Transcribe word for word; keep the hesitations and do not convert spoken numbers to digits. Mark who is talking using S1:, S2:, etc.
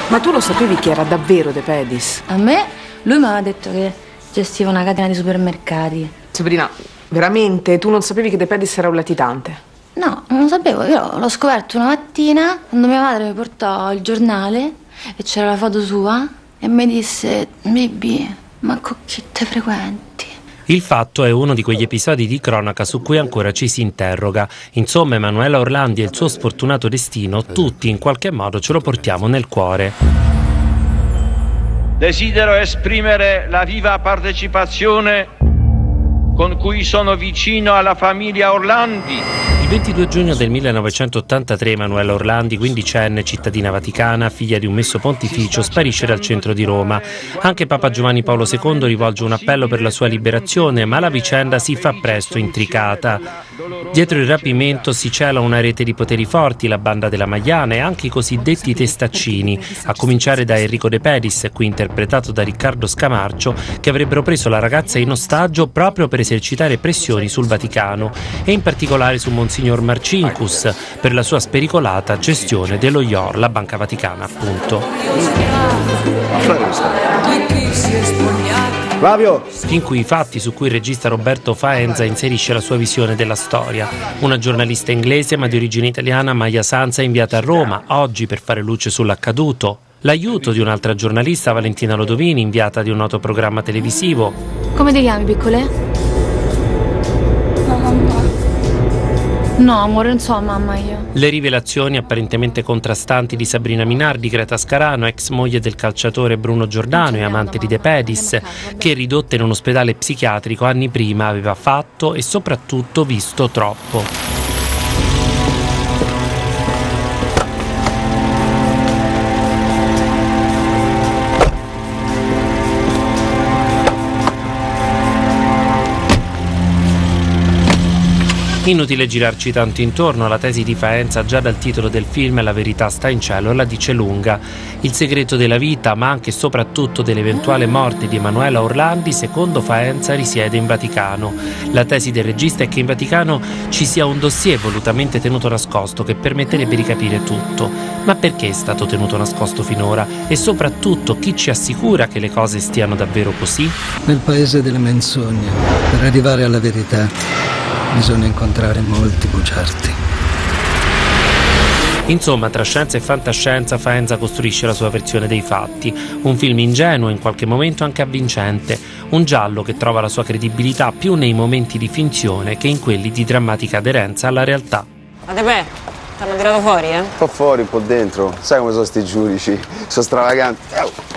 S1: Ma tu lo sapevi chi era davvero De Pedis?
S2: A me, lui mi aveva detto che gestiva una catena di supermercati.
S1: Sabrina, veramente? Tu non sapevi che De Pedis era un latitante?
S2: No, non lo sapevo. Io l'ho scoperto una mattina quando mia madre mi portò il giornale e c'era la foto sua e mi disse: Bibi, ma con chi te frequenti?
S3: Il fatto è uno di quegli episodi di cronaca su cui ancora ci si interroga. Insomma, Emanuela Orlandi e il suo sfortunato destino, tutti in qualche modo ce lo portiamo nel cuore.
S4: Desidero esprimere la viva partecipazione con cui sono vicino alla famiglia Orlandi.
S3: Il ventidue giugno del millenovecentottantatré Emanuela Orlandi, quindicenne, cittadina vaticana, figlia di un messo pontificio, sparisce dal centro di Roma. Anche Papa Giovanni Paolo secondo rivolge un appello per la sua liberazione, ma la vicenda si fa presto intricata. Dietro il rapimento si cela una rete di poteri forti, la banda della Magliana e anche i cosiddetti testaccini, a cominciare da Enrico De Pedis, qui interpretato da Riccardo Scamarcio, che avrebbero preso la ragazza in ostaggio proprio per esercitare pressioni sul Vaticano e in particolare su Monsignor Marcinkus per la sua spericolata gestione dello I O R, la Banca Vaticana appunto.
S5: Flavio!
S3: Fin qui i fatti su cui il regista Roberto Faenza inserisce la sua visione della storia. Una giornalista inglese ma di origine italiana, Maya Sanza, è inviata a Roma oggi per fare luce sull'accaduto. L'aiuto di un'altra giornalista, Valentina Lodovini, inviata di un noto programma televisivo.
S2: Come ti chiami, piccole? No, amore, non so mamma io.
S3: Le rivelazioni apparentemente contrastanti di Sabrina Minardi, Greta Scarano, ex moglie del calciatore Bruno Giordano e amante di De Pedis, che ridotta in un ospedale psichiatrico anni prima aveva fatto e soprattutto visto troppo. Inutile girarci tanto intorno, la tesi di Faenza già dal titolo del film La verità sta in cielo la dice lunga. Il segreto della vita, ma anche e soprattutto dell'eventuale morte di Emanuela Orlandi, secondo Faenza risiede in Vaticano. La tesi del regista è che in Vaticano ci sia un dossier volutamente tenuto nascosto che permetterebbe di capire tutto. Ma perché è stato tenuto nascosto finora? E soprattutto chi ci assicura che le cose stiano davvero così?
S6: Nel paese delle menzogne, per arrivare alla verità bisogna incontrare molti bugiardi.
S3: Insomma, tra scienza e fantascienza, Faenza costruisce la sua versione dei fatti. Un film ingenuo, in qualche momento anche avvincente. Un giallo che trova la sua credibilità più nei momenti di finzione che in quelli di drammatica aderenza alla realtà.
S7: Ma te beh, ti hanno tirato fuori, eh?
S5: Un po' fuori, un po' dentro. Sai come sono sti giudici? Sono stravaganti.